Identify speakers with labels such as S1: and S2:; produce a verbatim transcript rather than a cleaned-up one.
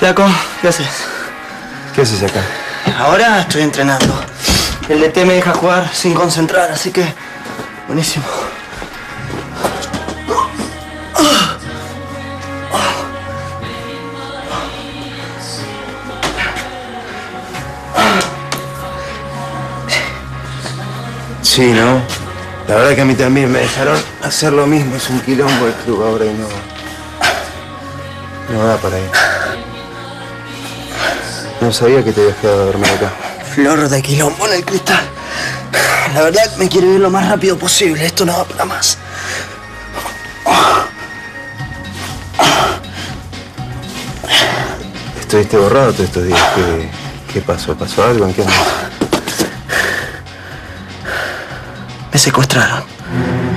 S1: Flaco, ¿qué haces?
S2: ¿Qué haces acá?
S1: Ahora estoy entrenando. El D T me deja jugar sin concentrar, así que... buenísimo.
S2: Sí, ¿no? La verdad que a mí también me dejaron hacer lo mismo. Es un quilombo el club ahora y no... no da para ir. No sabía que te habías quedado a dormir acá.
S1: Flor de quilombo en el Cristal. La verdad me quiero ir lo más rápido posible. Esto no va para más.
S2: ¿Estuviste borrado todos estos días? ¿Qué, qué pasó? ¿Pasó algo? ¿En qué andas?
S1: Me secuestraron.